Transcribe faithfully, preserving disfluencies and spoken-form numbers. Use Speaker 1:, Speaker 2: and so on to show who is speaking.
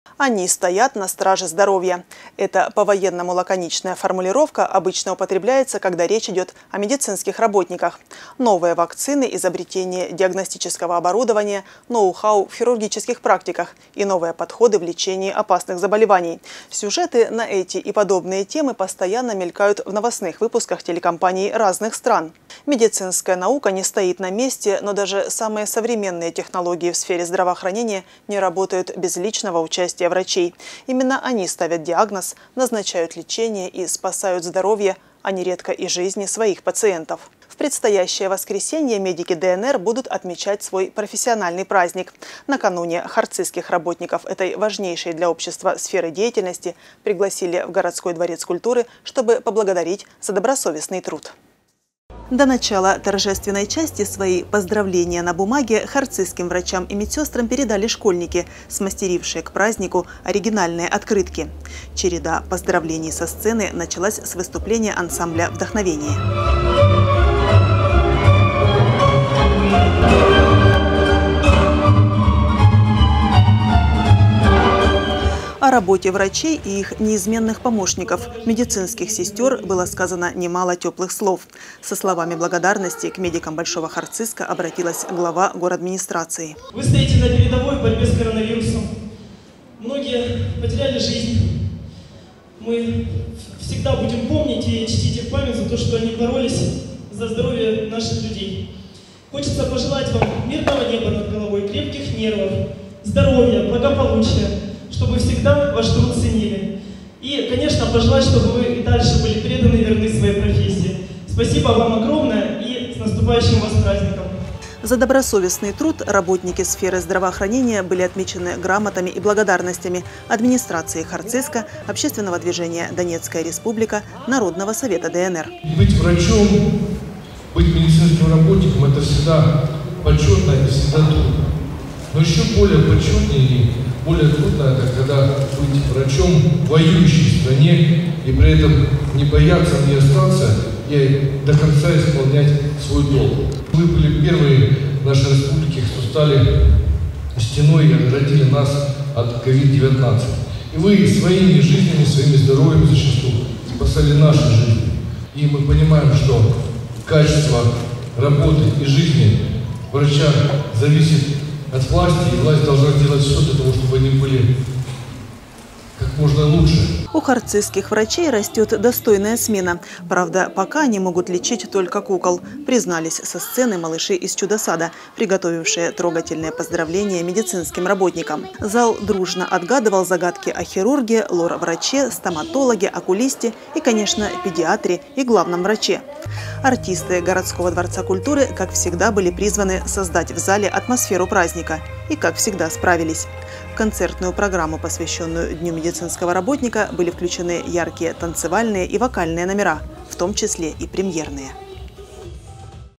Speaker 1: Они стоят на страже здоровья. Это по-военному лаконичная формулировка обычно употребляется, когда речь идет о медицинских работниках. Новые вакцины, изобретение диагностического оборудования, ноу-хау в хирургических практиках и новые подходы в лечении опасных заболеваний. Сюжеты на эти и подобные темы постоянно мелькают в новостных выпусках телекомпаний разных стран. Медицинская наука не стоит на месте, но даже самые современные технологии в сфере здравоохранения не работают без личного участия врачей. Именно они ставят диагноз, назначают лечение и спасают здоровье, а нередко и жизни своих пациентов. В предстоящее воскресенье медики ДНР будут отмечать свой профессиональный праздник. Накануне харцизских работников этой важнейшей для общества сферы деятельности пригласили в городской дворец культуры, чтобы поблагодарить за добросовестный труд. До начала торжественной части свои поздравления на бумаге харцизским врачам и медсестрам передали школьники, смастерившие к празднику оригинальные открытки. Череда поздравлений со сцены началась с выступления ансамбля «Вдохновение». О работе врачей и их неизменных помощников, медицинских сестер, было сказано немало теплых слов. Со словами благодарности к медикам Большого Харциска обратилась глава городадминистрации.
Speaker 2: Вы стоите на передовой в борьбе с коронавирусом. Многие потеряли жизнь. Мы всегда будем помнить и чтить их память за то, что они боролись за здоровье наших людей. Хочется пожелать вам мирного неба над головой, крепких нервов, здоровья, благополучия, чтобы всегда ваш труд ценили. И, конечно, пожелать, чтобы вы и дальше были преданы и верны своей профессии. Спасибо вам огромное и с наступающим вас праздником.
Speaker 1: За добросовестный труд работники сферы здравоохранения были отмечены грамотами и благодарностями администрации Харциска, общественного движения «Донецкая республика», Народного совета ДНР.
Speaker 3: Быть врачом, быть медицинским работником – это всегда почетно и всегда трудно. Но еще более почетнее и более трудно – это когда быть врачом в воюющей стране и при этом не бояться, не остаться и до конца исполнять свой долг. Вы были первые в нашей республике, кто стали стеной и оградили нас от ковид девятнадцать. И вы своими жизнями, своими здоровьем зачастую спасали наши жизни. И мы понимаем, что качество работы и жизни врача зависит от власти, и власть должна сделать все для того, чтобы они были как можно лучше.
Speaker 1: У харцизских врачей растет достойная смена. Правда, пока они могут лечить только кукол, признались со сцены малыши из чудо-сада, приготовившие трогательные поздравления медицинским работникам. Зал дружно отгадывал загадки о хирурге, лор-враче, стоматологе, окулисте и, конечно, педиатре и главном враче. Артисты городского дворца культуры, как всегда, были призваны создать в зале атмосферу праздника. И, как всегда, справились. В концертную программу, посвященную Дню медицинского работника, были включены яркие танцевальные и вокальные номера, в том числе и премьерные.